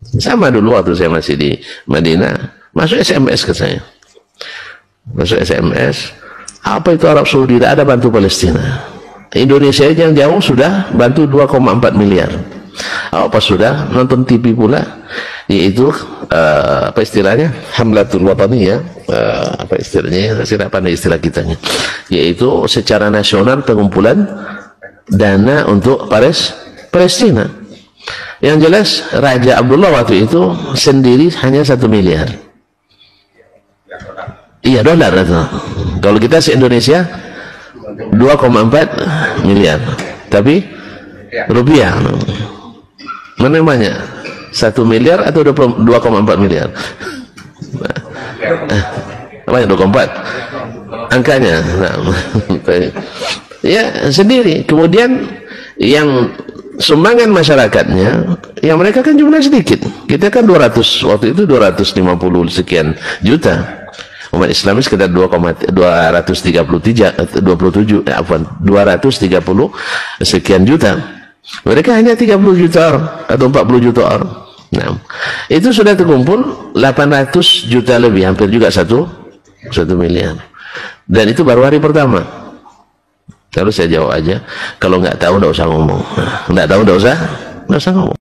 Sama dulu waktu saya masih di Madinah, masuk SMS ke saya. Masuk SMS, apa itu Arab Saudi tidak ada bantu Palestina. Indonesia yang jauh sudah bantu 2,4 miliar. Apa sudah nonton TV pula, yaitu apa istilahnya, Hamlatul Watani ya, apa istilahnya, saya tidak pandai istilah kitanya, yaitu secara nasional pengumpulan dana untuk Palestina. Yang jelas Raja Abdullah waktu itu sendiri hanya 1 miliar. Iya, dolar itu. Kalau kita se-Indonesia 2,4 miliar. Tapi rupiah. Mana yang banyak? 1 miliar atau 2,4 miliar? Banyak 2,4 angkanya. Nah, ya sendiri. Kemudian yang sumbangan masyarakatnya, yang mereka kan jumlah sedikit. Kita kan 200, waktu itu 250 sekian juta. Umat Islam sekitar 230 sekian juta. Mereka hanya 30 juta atau 40 juta orang. Nah, itu sudah terkumpul 800 juta lebih, hampir juga 1 miliar. Dan itu baru hari pertama. Kalau saya jawab aja, kalau nggak tahu nggak usah ngomong. Nggak tahu nggak usah ngomong.